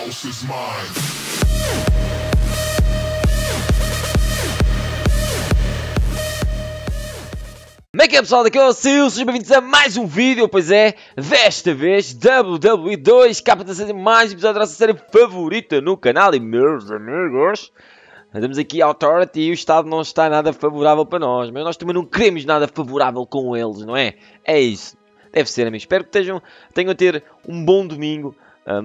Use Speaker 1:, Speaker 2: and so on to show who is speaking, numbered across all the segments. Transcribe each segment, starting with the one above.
Speaker 1: house is mine.
Speaker 2: Como é que é, pessoal? Daqui é o Sil, sejam bem-vindos a mais um vídeo. Pois é, desta vez WWE 2K16, mais um episódio da nossa série favorita no canal. E meus amigos, andamos aqui à Authority e o estado não está nada favorável para nós. Mas nós também não queremos nada favorável com eles, não é? É isso, deve ser, amigos. Espero que tenham a ter um bom domingo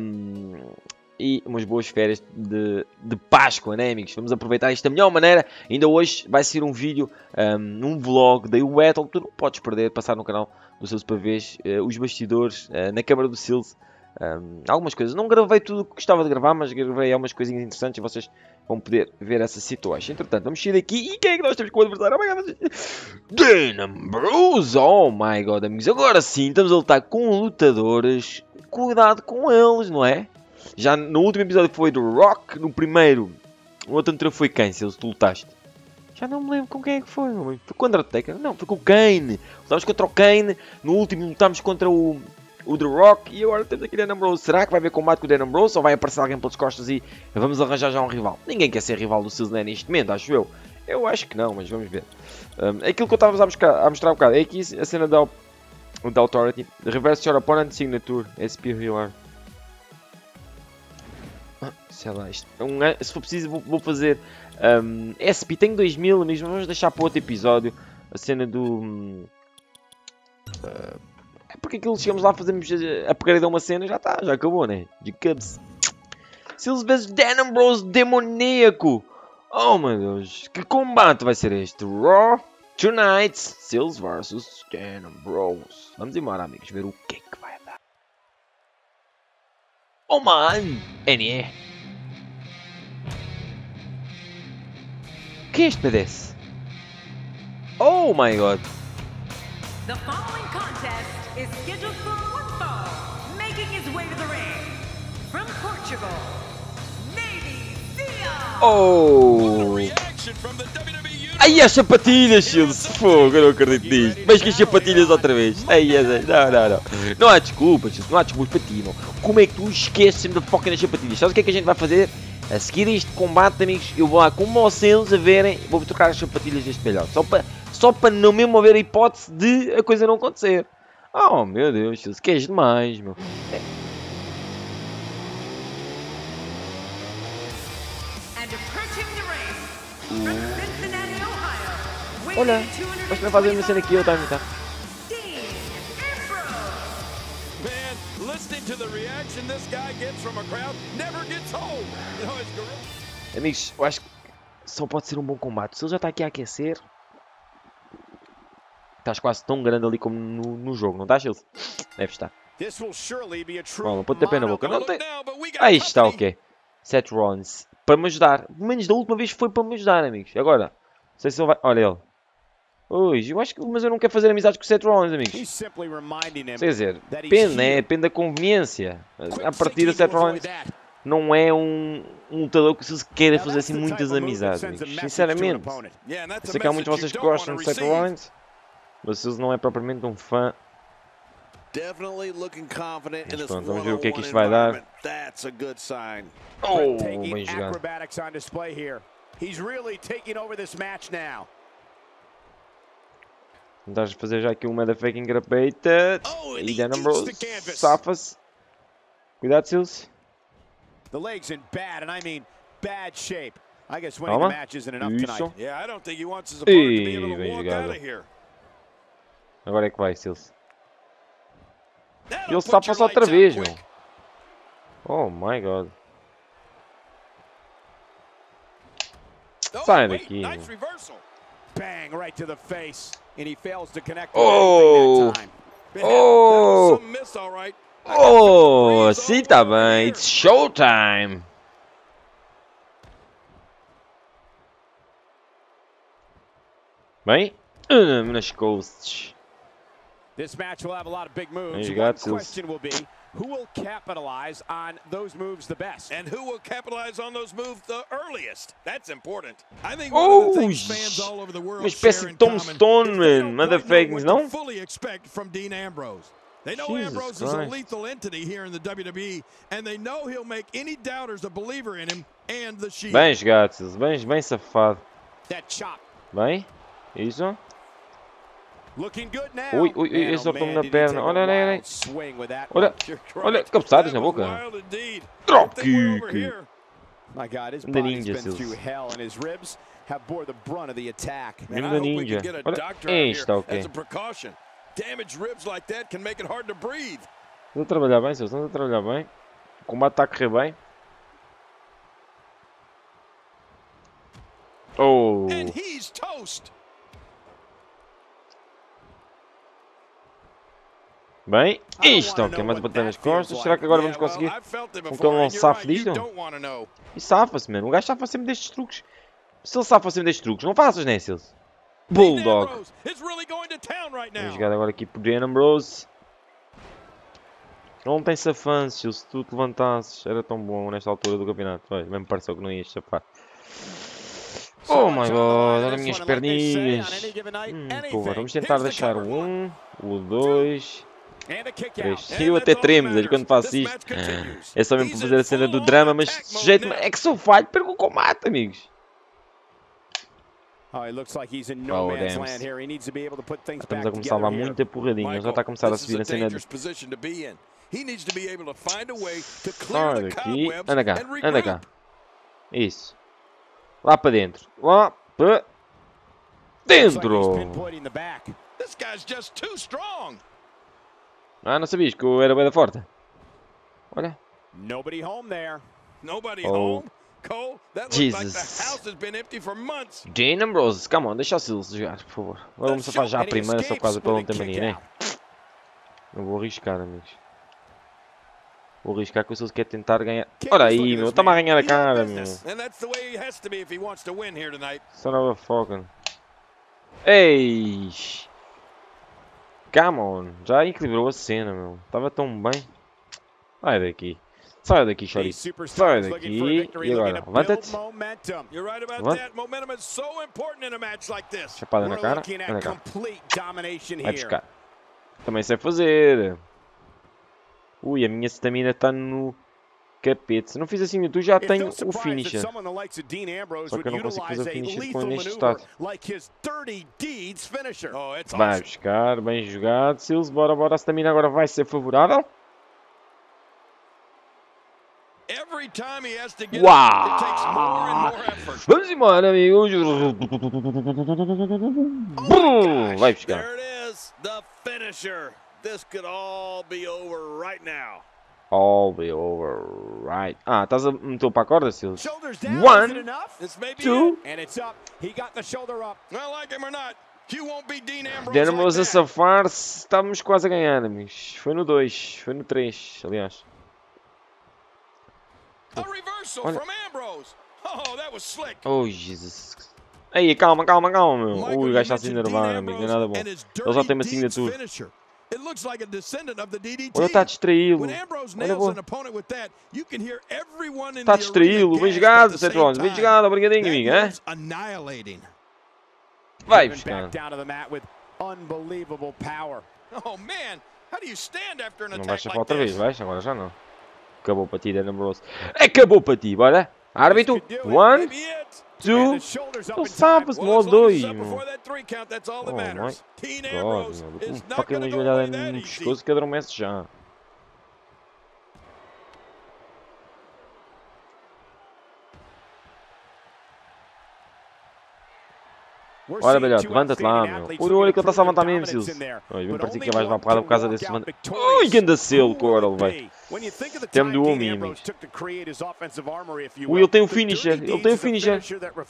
Speaker 2: e umas boas férias de Páscoa, né, amigos? Vamos aproveitar isto da melhor maneira. Ainda hoje vai ser um vídeo, um vlog da Battle. Tu não podes perder, passar no canal do Silas para ver os bastidores na câmara do Silas. Algumas coisas. Não gravei tudo o que gostava de gravar, mas gravei algumas coisinhas interessantes e vocês vão poder ver essa situação. Entretanto, vamos sair daqui. E quem é que nós temos com o adversário? Oh my God, Dean Ambrose! Oh my God, amigos. Agora sim, estamos a lutar com lutadores. Cuidado com eles, não é? Já no último episódio foi do Rock, no primeiro, o outro anterior foi quem, se tu lutaste? Já não me lembro com quem é que foi, foi com o Undertaker? Não, foi com o Kane. Lutámos contra o Kane, no último lutámos contra o The Rock e agora temos aqui o Dan Ambrose. Será que vai haver combate com o Dan Ambrose ou vai aparecer alguém pelas costas e vamos arranjar já um rival? Ninguém quer ser rival do Silver neste momento, acho eu. Eu acho que não, mas vamos ver. Aquilo que eu estava a mostrar um bocado, é aqui a cena da Authority. Reverse your opponent signature, SP Healer. Sei lá, isto se for preciso vou fazer SP, tenho 2000 amigos, mas vamos deixar para outro episódio a cena do é porque aquilo chegamos lá, fazemos upgrade a uma cena, já está, já acabou, né? De Cubs Sills vezes Dan Ambrose demoníaco. Oh meu Deus, que combate vai ser este? Raw Tonight, Sills vs Dan Ambrose. Vamos embora, amigos, ver o que é que vai dar. Oh man, NE. O que é este pedaço? Oh my God!
Speaker 3: The following contest is scheduled for one fall, making his way to the ring from Portugal, Navy Seal.
Speaker 2: Oh! Ai, as sapatilhas, Shields! Fogo, eu não acredito nisto. Mas que as sapatilhas outra vez? Ai, não. Não há desculpas, Shields, não há desculpas para ti, não. Como é que tu esqueces-me da foca nas sapatilhas? Sabes o que é que a gente vai fazer? A seguir este combate, amigos, eu vou lá com vocês a verem, vou trocar as sapatilhas deste melhor. Só para não mesmo haver a hipótese de a coisa não acontecer. Oh, meu Deus, Shields, que és demais, meu. Olha, mas não fazer uma cena aqui, eu tá a imitar. Amigos, eu acho que só pode ser um bom combate. Se ele já está aqui a aquecer, estás quase tão grande ali como no jogo, não estás, Shields? Deve estar. Bom, pode ter pena na boca. Não tem. Aí está, ok. Seth Rollins. Para me ajudar. Pelo menos da última vez foi para me ajudar, amigos. Agora, não sei se ele vai. Olha ele. Ui, eu acho que. Mas eu não quero fazer amizades com o Seth Rollins, amigos. Quer dizer, depende, né? Depende da conveniência. A partida, Seth Rollins não é um lutador que se queira fazer assim muitas amizades, amigos. Sinceramente. Eu sei que há muitos de vocês que gostam de Seth Rollins, mas se não é propriamente um fã. Mas pronto, vamos ver o que é que isto vai dar. Oh, bem jogado. Tentas fazer já aqui uma da fucking grapeita. E Dan Ambrose safa-se. Cuidado, Sills. Toma. Isso. Ih, bem jogado. Agora é que vai, Sills. Ele safa-se outra vez, meu. Oh my God. Sai daqui, meu. Oh! Oh! Oh! Assim tá bem. It's showtime. Bem? Nas costas.
Speaker 4: This match will have a lot of big moves. One question will be, who will capitalize on those moves the best?
Speaker 5: And who will capitalize on those moves the earliest? That's important. I think one of the things fans all over the world
Speaker 2: uma espécie de Tom Stone, man. Motherfuckings, não?
Speaker 5: fully expect from Dean Ambrose. They know Ambrose is a lethal entity here in the WWE, and they know he'll make any doubters a believer in him and the Shield.
Speaker 2: Bem jogado, Silas. Bem safado. Bem. Isso. Ui, esse sortou-me na perna. Olha. Olha, cabeçadas na boca. Drop kick. Da ninja, Silas. Mesmo da ninja. Olha, está ok. Estão a trabalhar bem, Silas. Estão a trabalhar bem. O combate está a correr bem. Oh. Bem, isto ok, mais bater nas costas. Será que agora vamos conseguir? Com que ele não safe disto? E safa-se, mano. O gajo safa sempre destes truques. Se ele safa sempre destes truques, não faças, né, Silas? Bulldog. Vamos jogar agora aqui por Dean Ambrose. Ele não tem safanço, se tu te levantasses. Era tão bom nesta altura do campeonato. Olha, mesmo pareceu que não ias safar. Oh my god, olha as minhas perninhas. Porra, vamos tentar deixar o 1, o 2, 3. Eu até tremo quando faço isto. É só mesmo para fazer a cena do drama, mas sujeito-me. É que se eu falho, perco o combate, amigos. Oh, damn. Estamos a começar lá muita porradinha. Já está a começar a subir a cena de... Sai daqui. Anda cá. Isso. Lá para dentro. Lá para dentro. Ah, não sabias que eu era bem da forte? Olha. Oh. Jesus. Dean Ambrose, come on, deixa o Silas jogar, por favor. Agora vamos safar já a primeira, só por causa para não ter mania, né? Não vou arriscar, amigos. Vou arriscar que o Silas quer tentar ganhar. Olha aí, meu, está-me a ganhar a cara, meu. Son of a fucking. Ei! Come on, já equilibrou a cena, meu. Estava tão bem. Sai daqui. Sai daqui, Chorizo. Sai daqui. E agora? Levanta-te. Chapada na cara. Anda cá. Vai buscar. Também sei fazer. Ui, a minha stamina está no capete. Se não fiz assim, tu já tenho o finisher. Só que eu não consigo fazer o finisher com neste estado. Vai buscar. Bem jogado, Silas. Bora. A stamina agora vai ser favorável. Uau! Vamos embora, amigos. Vai buscar. All be over right. Ah, estás a meter para a corda, Silas? 1, 2. Dean Ambrose a safar-se. Estamos quase a ganhar, amigos. Foi no 2. Foi no 3, aliás. Olha. Oh, Jesus. Ei, calma, meu. O gajo está a se enervar, amigo. Não é nada bom. Ele já tem uma assinatura. Olha, está a distraí-lo. Olha, boa. Está a distraí-lo. Bem jogado, Seth Rollins. Bem jogado, obrigadinho, amigo. Hein? Vai buscar. Não vais chafar outra vez, vais? Agora já não. Acabou para ti, Dean Ambrose. Acabou para ti, bora. Árbitro. 1, 2. Ele safa-se no 2, meu. Oh my god, meu. Um fucking uma joelhada no pescoço que adormece já. Olha, velhote, levanta-te lá, meu. Olha que ele está a levantar mesmo, Silas. Vem partir que vais levar porrada por causa desse levanta. Ui, que anda selo, Coral, velho. Tem-me do homem, amigos. Ui, ele tem o finisher. Ele tem o finisher.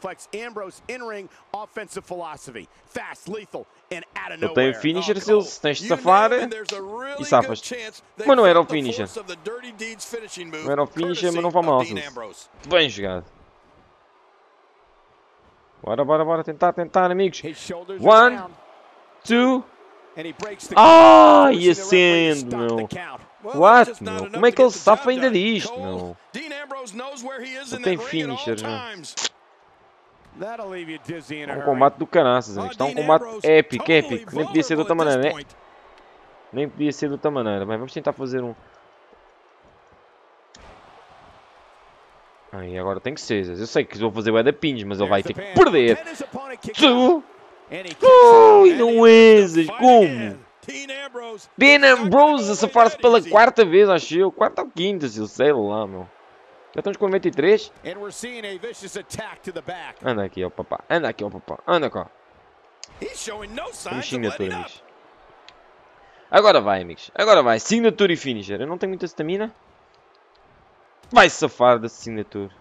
Speaker 2: Ele tem o finisher, Silas. Tens de safar e safas-te. Mas não era o finisher. Não era o finisher, mas não vai mal, Silas. Bem jogado. Bora tentar, amigos. 1, 2. Ah, e acende, meu. What, meu? Como é que ele safa ainda disto, meu? Ele tem finisher já. É um combate do caraças, amigos. Está um combate épico. Nem podia ser de outra maneira, né? Nem podia ser de outra maneira. Bem, vamos tentar fazer um... Aí, agora tem que ser. Eu sei que vou fazer o da pins, mas ele vai ter que perder. Ui, não é, como? Dean Ambrose a safar-se pela quarta vez, acho eu. Quarta ou quinta, sei lá, meu. Já estamos com 93. Anda aqui, ó papá. Anda aqui, ó papá. Anda cá. Temos signature, amigos. Agora vai, amigos. Agora vai. Signature e finisher. Eu não tenho muita stamina. Vai safar da signature.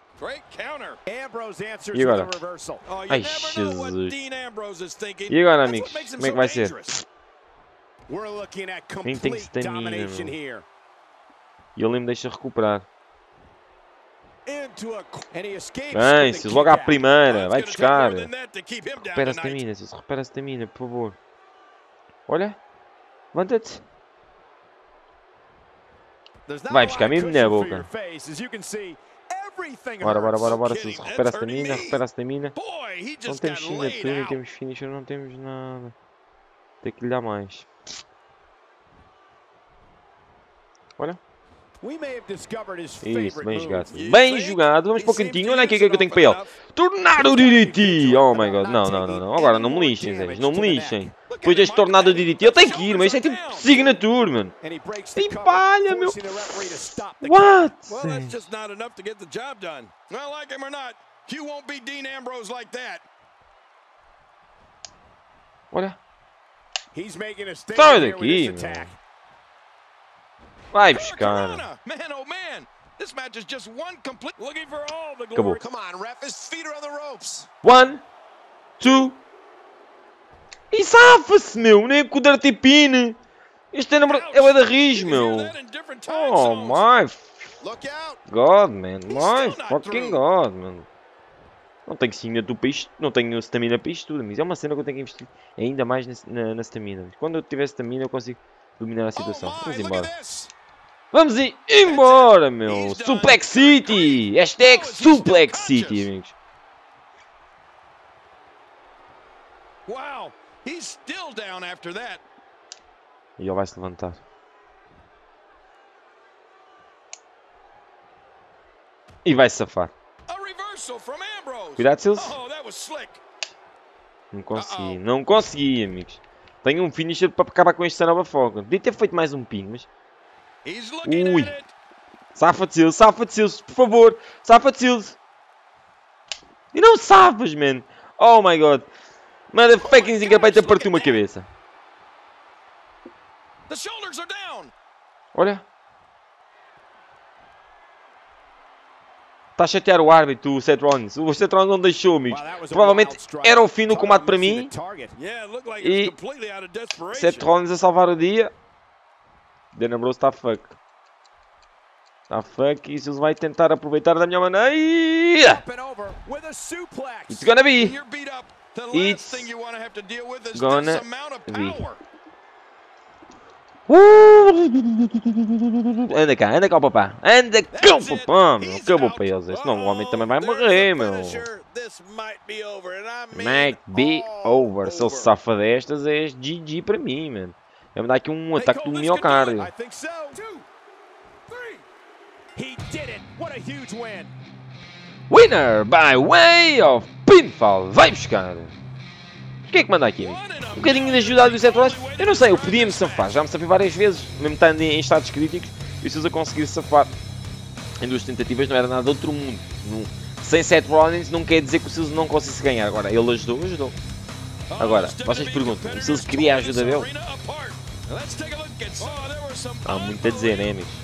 Speaker 2: E agora? Ai, Jesus. E agora, amigos? Como é que vai ser? Nem tem stamina, meu. E ele me deixa recuperar. Bem, se logo à primeira. Vai buscar. Recupera a stamina, se recupera a stamina, por favor. Olha. Levanta-te. Vai buscar mesmo na boca. Bora. Se recupera a stamina, Não temos signature, não temos finisher, não temos nada. Tem que lhe dar mais. Olha. Isso, bem jogado. Bem jogado. Vamos para o cantinho. Olha aqui o que é que eu tenho para ele. Tornado DDT. Oh my god. Não. Agora não me lixem, Zé. Não me lixem. Depois deste tornado DDT. Eu tenho que ir, mas isto é tipo signature, mano. Tem palha, meu. What?
Speaker 5: Well, that's just not enough to get the job done. Well, like him or not, you won't be Dean Ambrose like that.
Speaker 2: Olha. Sai daqui, meu. Vai buscar.
Speaker 5: Man, oh man. This match is just one complete looking for all the
Speaker 2: glory.
Speaker 5: Acabou. Come on, ref, his feet are on the ropes.
Speaker 2: 1, 2. E safa-se, meu. Nem com o Dirty Pin. Este é o da Riz, meu. Oh my God, man. My fucking God, man. Não tenho signature para isto. Não tenho stamina para isto tudo. Mas é uma cena que eu tenho que investir ainda mais na stamina. Quando eu tiver stamina eu consigo dominar a situação. Vamos embora. Vamos embora, meu. Suplex City. Hashtag Suplex City, amigos.
Speaker 5: Wow, he's still down after that.
Speaker 2: E ele vai se levantar. E vai se safar. Cuidado, Silas. Não consegui, amigos. Tenho um finisher para acabar com esta nova foca. Podia ter feito mais um pin, mas... Ui. Safa-te, Silas, por favor. Safa-te, Silas. E não safas, man. Oh my god. Motherfucking Zingapeita partiu uma cabeça. Olha. Está a chatear o árbitro, o Seth Rollins. O Seth Rollins não deixou, amigos. Provavelmente era o fim do combate para mim. E Seth Rollins a salvar o dia. Dean Ambrose está fuck. Está fuck e Silas vai tentar aproveitar da melhor maneira. It's gonna be. It's gonna be. Anda cá, papá. Anda cá, papá, meu. Acabou para eles. Senão o homem também vai morrer, meu. Might be over. Se ele safa destas, é GG para mim, mano. Vai me dar aqui um ataque do miocárdio. Winner by way of pinfall. Vai buscar. O que é que manda aqui? Um bocadinho de ajuda do Seth Rollins. Eu não sei, eu podia-me safar. Já me safei várias vezes, mesmo estando em estados críticos. E se eu conseguir safar em 2 tentativas, não era nada de outro mundo. Sem Seth Rollins não quer dizer que o Silas não conseguisse ganhar. Agora, ele ajudou. Agora, vocês perguntam, o Silas queria a ajuda dele? Há muito a dizer, né, amigos?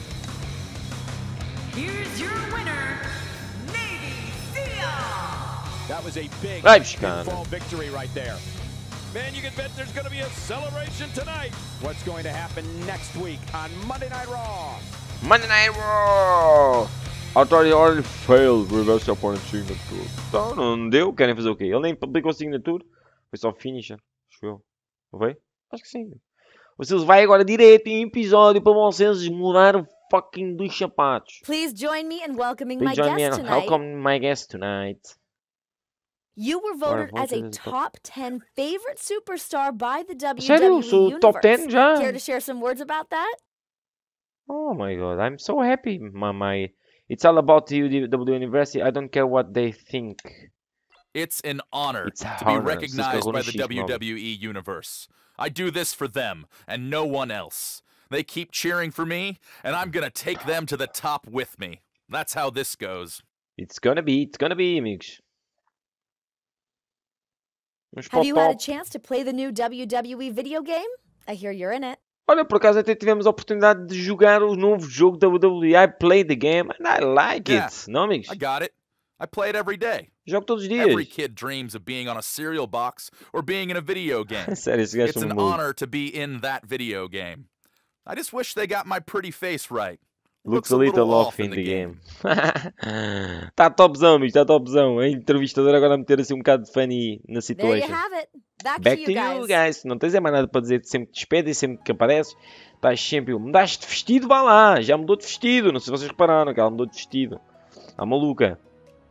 Speaker 2: Vai buscar.
Speaker 5: Man, you can bet there's going to be a celebration tonight.
Speaker 4: What's going to happen next week on Monday Night Raw?
Speaker 2: Monday Night Raw! Authority already failed. Reverse opponent signature. Então, não deu. Querem fazer o quê? Ele nem publicou signature. Foi só finisher. Acho eu. Não foi? Acho que sim. O Silas vai agora direto em episódio para vocês mudar o fucking dos sapatos.
Speaker 1: Please join me in welcoming my guest tonight.
Speaker 2: Welcome my guest tonight.
Speaker 1: You were voted as a top 10 favorite superstar by the WWE
Speaker 2: Sério? Sou
Speaker 1: Universe.
Speaker 2: top 10 já?
Speaker 1: Care to share some words about that?
Speaker 2: Oh my god, I'm so happy, my. It's all about the WWE University. I don't care what they think.
Speaker 6: It's an honor to be recognized by the WWE Universe. I do this for them and no one else. They keep cheering for me, and I'm gonna take them to the top with me. That's how this goes.
Speaker 2: It's gonna be, amigos.
Speaker 1: Have you had a chance to play the new WWE video game? I hear you're in it.
Speaker 2: Olha, por acaso até tivemos a oportunidade de jogar o novo jogo da WWE. I played the game and I like it. Não, amigos?
Speaker 6: I got it. I play it every day.
Speaker 2: Jogo todos os dias.
Speaker 6: Every kid dreams of being on a cereal box or being in a video game.
Speaker 2: Sério, esse gajo
Speaker 6: It's an honor to be in that video game. I just wish they got my pretty face right.
Speaker 2: Looks a little off in the game. Tá topzão, amigo, tá topzão. A entrevistadora agora a meter assim um bocado de funny na situation.
Speaker 1: There you have it.
Speaker 2: Back to you guys. Não tens mais nada para dizer, sempre que despedes, sempre que apareces. Estás sempre, mudaste de vestido, vá lá. Já mudou de vestido, não sei se vocês repararam que ela mudou de vestido. Está maluca.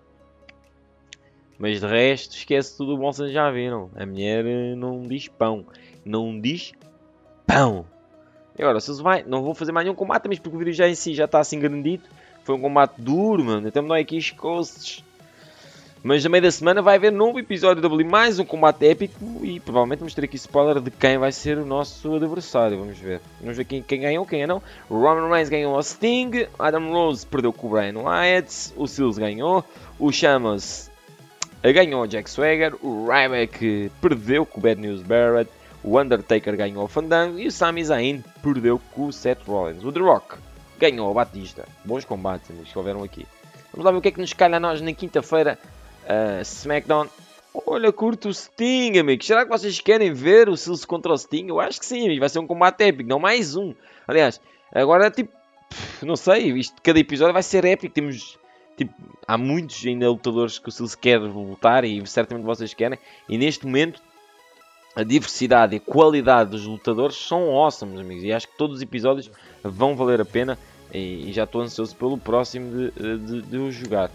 Speaker 2: Mas de resto, esquece tudo o bom, vocês já viram. A mulher não diz pão. Não diz pão. E agora, se vai, não vou fazer mais nenhum combate, mas porque o vídeo já em si já está assim grandito. Foi um combate duro, mano. Até me dói aqui as costas. Mas no meio da semana vai haver novo episódio da WWE, mais um combate épico. E provavelmente vamos ter aqui spoiler de quem vai ser o nosso adversário. Vamos ver. Vamos ver quem ganhou, quem não. Roman Reigns ganhou ao Sting. Adam Rose perdeu com o Brian Wyatt. O Seals ganhou. O Shamas ganhou o Jack Swagger. O Ryback perdeu com o Bad News Barrett. O Undertaker ganhou o Fandango e o Sami Zayn perdeu com o Seth Rollins. O The Rock ganhou o Batista. Bons combates, amigos, que houveram aqui. Vamos lá ver o que é que nos calha a nós na quinta-feira. SmackDown. Olha, curto o Sting, amigos. Será que vocês querem ver o Seals contra o Sting? Eu acho que sim, amigos. Vai ser um combate épico, não mais um. Aliás, agora, tipo, não sei. Isto, cada episódio vai ser épico. Temos... Tipo, há muitos ainda lutadores que o Seals quer lutar e certamente vocês querem. E neste momento... A diversidade e a qualidade dos lutadores são awesome, amigos. E acho que todos os episódios vão valer a pena. E já estou ansioso pelo próximo de o jogar.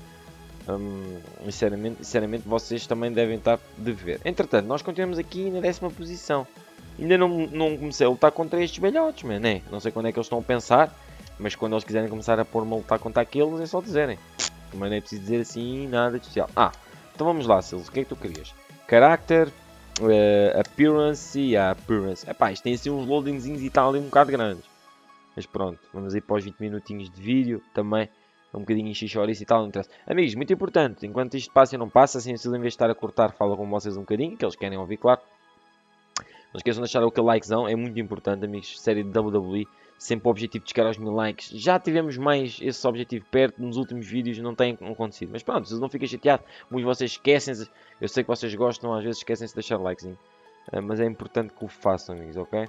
Speaker 2: Sinceramente, vocês também devem estar de ver. Entretanto, nós continuamos aqui na 10ª posição. Ainda não comecei a lutar contra estes velhotes, man, né? Não sei quando é que eles estão a pensar. Mas quando eles quiserem começar a pôr-me a lutar contra aqueles, é só dizerem. Também não é preciso dizer assim nada de especial. Então vamos lá, Silas. O que é que tu querias? Character... appearance e appearance. Epá, isto tem assim uns loadingzinhos e tal ali um bocado grandes. Mas pronto, vamos ir para os 20 minutinhos de vídeo também. Um bocadinho em xixorice e tal, não interessa. Amigos, muito importante, enquanto isto passa e não passa, assim, se em vez de estar a cortar, fala com vocês um bocadinho, que eles querem ouvir, claro. Não esqueçam de deixar aquele likezão, é muito importante, amigos. Série de WWE, sempre o objetivo de chegar aos 1000 likes. Já tivemos mais esse objetivo perto, nos últimos vídeos não tem acontecido. Mas pronto, vocês não fiquem chateados, muitos de vocês esquecem-se. Eu sei que vocês gostam, às vezes esquecem-se de deixar likezinho. Mas é importante que o façam, amigos, ok?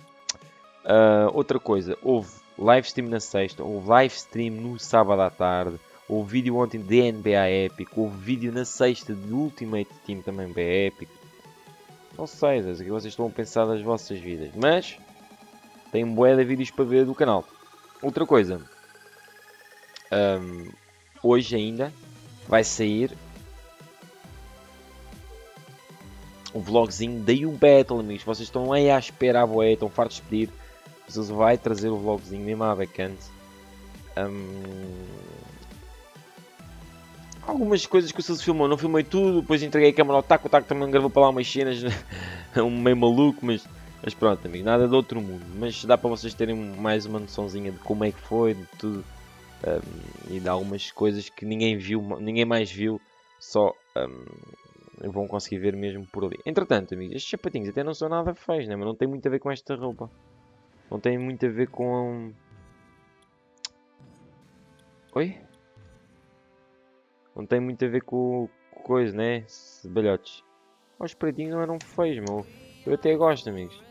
Speaker 2: Outra coisa, houve live stream na sexta, houve live stream no sábado à tarde. Houve vídeo ontem de NBA épico, houve vídeo na sexta de Ultimate Team também bem épico. Não sei, o que vocês estão a pensar das vossas vidas, mas tem um bué de vídeos para ver do canal. Outra coisa, hoje ainda vai sair o vlogzinho da You Battle, amigos. Vocês estão aí à espera, bué, estão fartos de pedir. Vocês vai trazer o vlogzinho mesmo à vacante. Algumas coisas que o Silvio filmou, não filmei tudo, depois entreguei a câmera ao Taco, o Taco também gravou para lá umas cenas, meio maluco, mas pronto, amigo, nada de outro mundo. Mas dá para vocês terem mais uma noçãozinha de como é que foi, de tudo, e de algumas coisas que ninguém viu, ninguém mais viu, só vão conseguir ver mesmo por ali. Entretanto, amigos, estes sapatinhos até não são nada feios, né? Mas não tem muito a ver com esta roupa, não tem muito a ver com... Oi? Não tem muito a ver com coisa, né? Balhotes. Os pretinhos não eram feios, meu. Eu até gosto, amigos.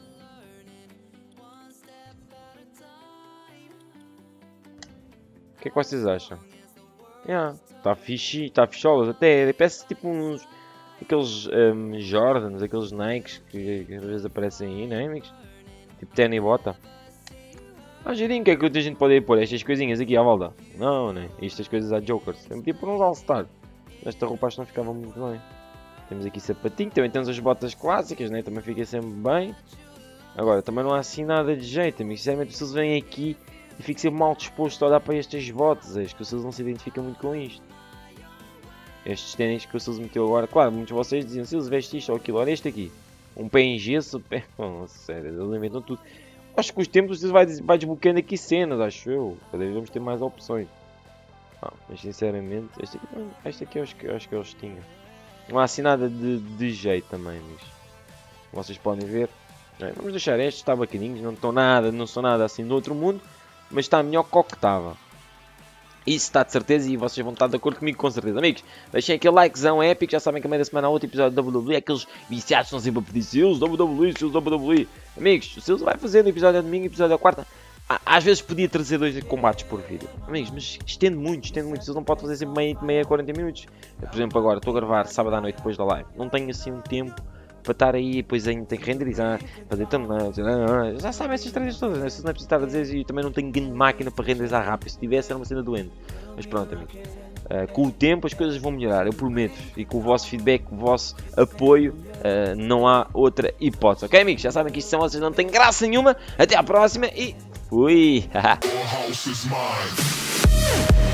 Speaker 2: O que é que vocês acham? Está fixe, está ficholas até. Parece tipo uns... Aqueles Jordans, aqueles Nikes que às vezes aparecem aí, não é, amigos? Tipo tênis e bota. Girinho, o que é que a gente pode ir pôr? Estas coisinhas aqui à volta? Não, né? Estas coisas há Jokers. Tem tipo uns All-Star. Esta roupa acho que não ficava muito bem. Temos aqui sapatinho, também temos as botas clássicas, né? Também fica sempre bem. Agora, também não há assim nada de jeito, amigos. Sinceramente, vocês vêm aqui e ficam sempre mal dispostos a olhar para estas botas. Acho que vocês não se identificam muito com isto. Estes ténis que vocês meteu agora, claro, muitos de vocês diziam, se eles vestem isto ou aquilo, olha este aqui. Um pé em gesso, pé... Oh, sério, eles inventam tudo. Acho que com os tempos vocês vai desbloqueando aqui cenas, acho eu. Cada vez vamos ter mais opções. Mas sinceramente, este aqui eu acho que eles tinham. Não há assim nada de jeito também, amigos. Vocês podem ver. Vamos deixar estes, está bacaninhos, não são nada assim do outro mundo, mas está melhor que o que estava. Isso está de certeza e vocês vão estar de acordo comigo com certeza. Amigos, deixem aquele likezão épico, já sabem que a meia da semana há outro episódio da WWE, aqueles viciados estão sempre a pedir seus WWE. Amigos, o Seus vai fazer no episódio de domingo e episódio da quarta. Às vezes podia trazer 2 combates por vídeo. Amigos, mas estende muito. Vocês não podem fazer sempre meia 40 minutos. Por exemplo, agora estou a gravar sábado à noite depois da live. Não tenho assim um tempo para estar aí, depois ainda tenho que renderizar, fazer thumbnails. Já sabem essas coisas todas, né? Vocês não é preciso estar a dizer, e também não tenho grande máquina para renderizar rápido. Se tivesse, era uma cena doente. Mas pronto, amigos. Com o tempo as coisas vão melhorar, eu prometo. E com o vosso feedback, com o vosso apoio, não há outra hipótese. Ok, amigos? Já sabem que isto são vocês, não tem graça nenhuma. Até à próxima e fui!